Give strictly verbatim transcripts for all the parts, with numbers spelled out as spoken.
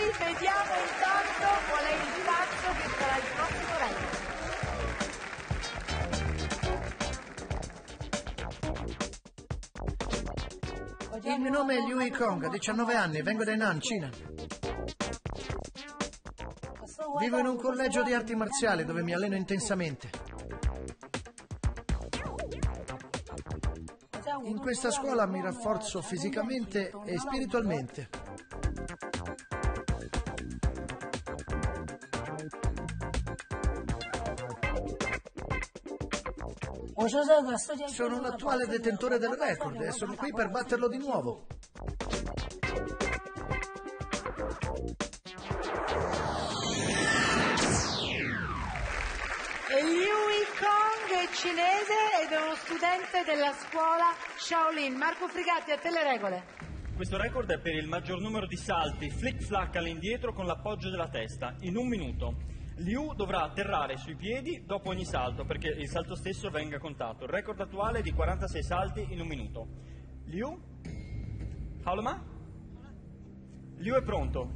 vediamo intanto qual è il pazzo che sarà il prossimo record. Il mio nome è Liu Yikong, diciannove anni, vengo da Henan, Cina. Vivo in un collegio di arti marziali dove mi alleno intensamente. In questa scuola mi rafforzo fisicamente e spiritualmente. Sono l'attuale detentore del record e sono qui per batterlo di nuovo. Liu Yikong è cinese ed è uno studente della scuola Shaolin. Marco Frigatti, a te le regole. Questo record è per il maggior numero di salti flick-flack all'indietro con l'appoggio della testa, in un minuto. Liu dovrà atterrare sui piedi dopo ogni salto perché il salto stesso venga contato. Il record attuale è di quarantasei salti in un minuto. Liu? Haoloma? Liu è pronto.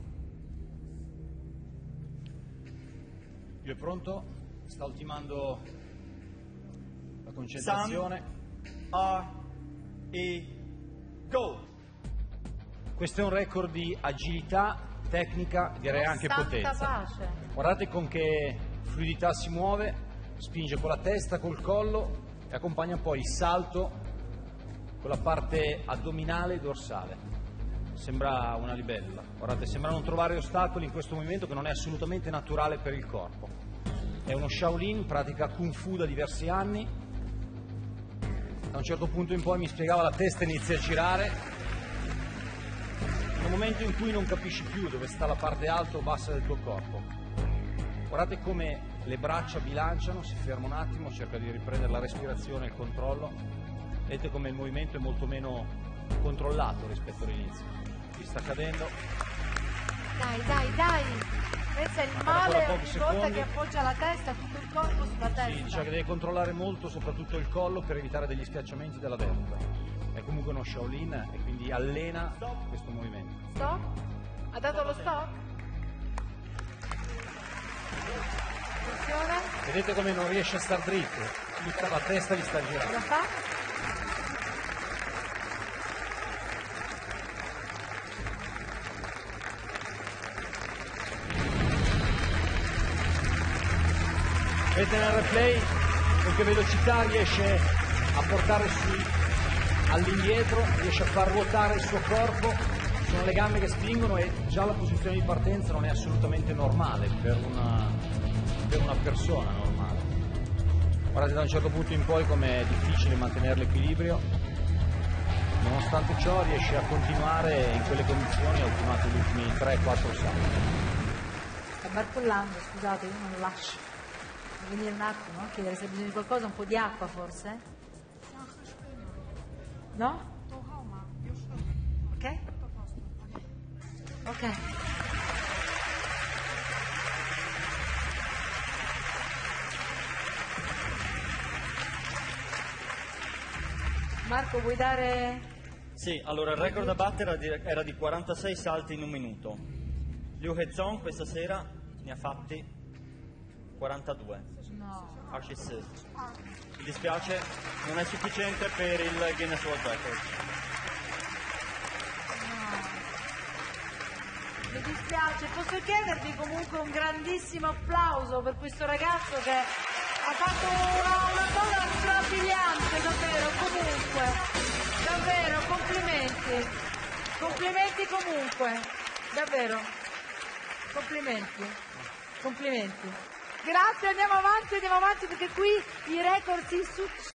Liu è pronto? Sta ultimando la concentrazione. Sam, R, E, go! Questo è un record di agilità, tecnica, direi anche Santa potenza. pace. Guardate con che fluidità si muove, spinge con la testa, col collo e accompagna poi il salto con la parte addominale e dorsale. Sembra una libella. Guardate, sembra non trovare ostacoli in questo movimento che non è assolutamente naturale per il corpo. È uno Shaolin, pratica Kung Fu da diversi anni. Da un certo punto in poi mi spiegava la testa inizia a girare. Nel momento in cui non capisci più dove sta la parte alta o bassa del tuo corpo. Guardate come le braccia bilanciano, si ferma un attimo, cerca di riprendere la respirazione e il controllo. Vedete come il movimento è molto meno controllato rispetto all'inizio. Ci sta cadendo. Dai, dai, dai. Questo è il male ogni volta che appoggia la testa, tutto il corpo sulla testa. Sì, diciamo che deve controllare molto soprattutto il collo per evitare degli schiacciamenti della vertebra. È comunque uno Shaolin e quindi allena questo movimento. Stop? Ha dato lo stop? Attenzione. Vedete come non riesce a star dritto? Tutta la testa gli sta girando. Cosa fa? Vedete nel replay con che velocità riesce a portare su all'indietro, riesce a far ruotare il suo corpo, sono le gambe che spingono e già la posizione di partenza non è assolutamente normale per una, per una persona normale. Guardate da un certo punto in poi com'è difficile mantenere l'equilibrio, nonostante ciò riesce a continuare in quelle condizioni, ha ultimato gli ultimi tre quattro salti. Sta barcollando, scusate, io non lo lascio. Venire un attimo a chiedere se ha bisogno di qualcosa, un po' di acqua forse? No? Ok? Ok. Marco, vuoi dare... Sì, allora il record da battere era di, era di quarantasei salti in un minuto. Liu Hezong questa sera ne ha fatti quarantadue. No. Mi dispiace, non è sufficiente per il Guinness World Record. No. Mi dispiace, posso chiedervi comunque un grandissimo applauso per questo ragazzo che ha fatto una, una cosa strabiliante, davvero, comunque. Davvero, complimenti. Complimenti comunque. Davvero. Complimenti. Complimenti. Grazie, andiamo avanti, andiamo avanti perché qui i record si succedono.